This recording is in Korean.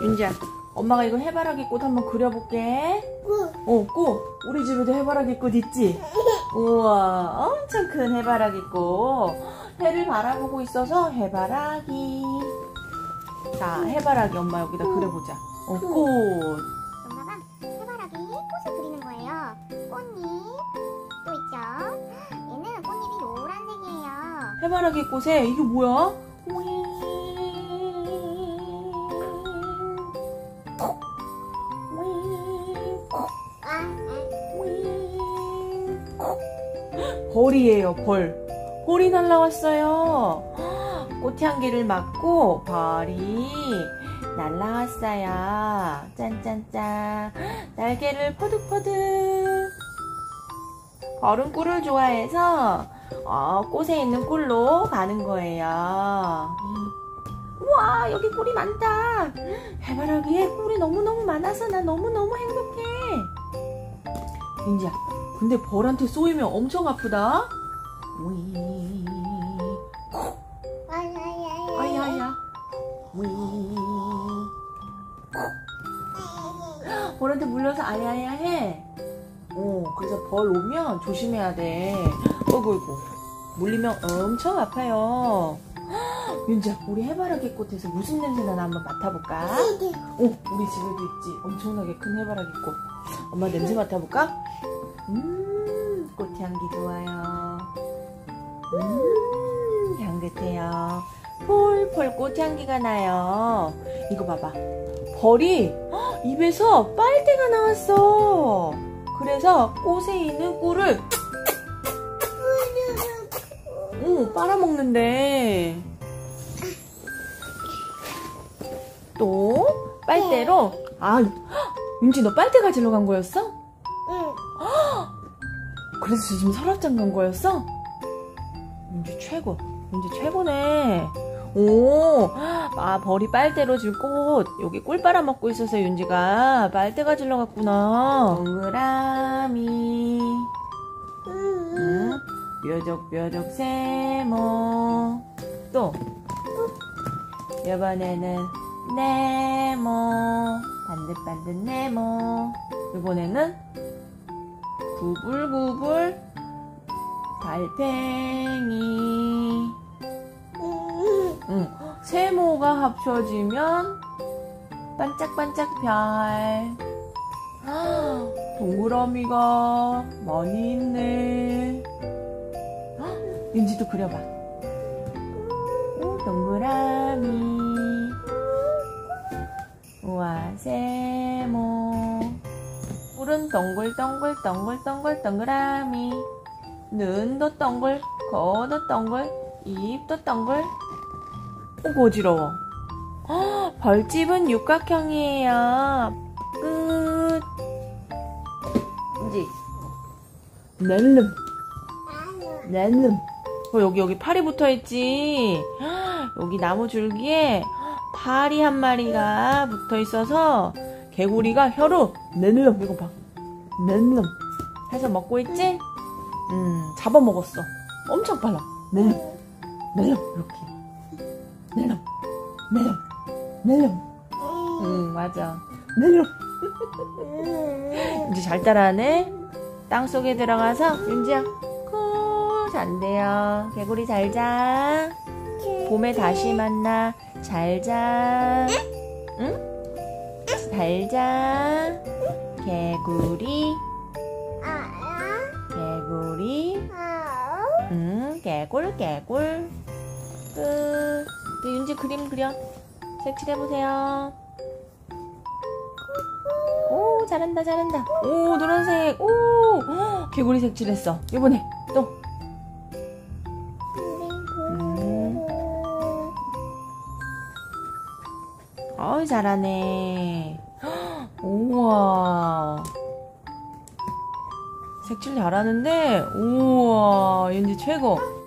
윤지야, 엄마가 이거 해바라기 꽃 한번 그려볼게. 꽃. 우리 집에도 해바라기 꽃 있지? 우와, 엄청 큰 해바라기 꽃. 해를 바라보고 있어서 해바라기. 자, 해바라기 엄마 여기다 그려보자. 꽃. 엄마가 해바라기 꽃을 그리는 거예요. 꽃잎 또 있죠. 얘는 꽃잎이 노란색이에요. 해바라기 꽃에 이게 뭐야? 벌이에요, 벌. 벌이 날라왔어요. 꽃향기를 맡고 벌이 날라왔어요. 짠짠짠. 날개를 퍼득퍼득. 벌은 꿀을 좋아해서 꽃에 있는 꿀로 가는 거예요. 우와, 여기 꿀이 많다. 해바라기에 꿀이 너무너무 많아서 나 너무너무 행복해. 윤지야, 근데 벌한테 쏘이면 엄청 아프다. 아야야. 벌한테 물려서 아야야 해. 그래서 벌 오면 조심해야 돼. 어이구, 물리면 엄청 아파요. 윤지야, 우리 해바라기 꽃에서 무슨 냄새 나나 한번 맡아볼까? 우리 집에도 있지. 엄청나게 큰 해바라기 꽃. 엄마 냄새 맡아볼까? 꽃향기 좋아요. 향긋해요. 폴폴 꽃향기가 나요. 이거 봐봐. 벌이 입에서 빨대가 나왔어. 그래서 꽃에 있는 꿀을 빨아먹는데. 또 빨대로 윤지 너 빨대 가지러 간 거였어? 응. 그래서 지금 서랍장 간 거였어? 윤지 최고. 윤지 최고네. 벌이 빨대로 지금 여기 꿀 빨아먹고 있어서 윤지가 빨대 가지러 갔구나. 동그라미. 뾰족뾰족 세모. 또 이번에는 네모. 반듯반듯 네모. 이번에는 구불구불 달팽이. 세모가 합쳐지면 반짝반짝 별. 동그라미가 많이 있네. 윤지도 그려봐. 동그라미. 우와, 세모. 꿀은 동글동글 동글동글 동그라미. 눈도 동글, 코도 동글, 입도 동글. 어지러워. 벌집은 육각형이에요. 끝. 윤지. 낼름. 여기 팔이 붙어있지. 여기 나무 줄기에 파리 한 마리가 붙어있어서 개구리가 혀로 낼름, 이거 봐. 낼름 해서 먹고 있지? 잡아먹었어. 엄청 빨라. 낼름 이렇게. 낼름. 맞아. 낼름. 이제 잘 따라하네. 땅속에 들어가서 윤지야 잔대요. 개구리 잘 자. 봄에 다시 만나. 잘 자. 응? 잘 자. 개구리. 개굴. 끝. 네, 윤지 그림 그려. 색칠해보세요. 오, 잘한다. 오, 노란색. 오, 개구리 색칠했어. 이번에 또. 잘하네. 우와. 색칠 잘하는데. 우와, 윤지 최고.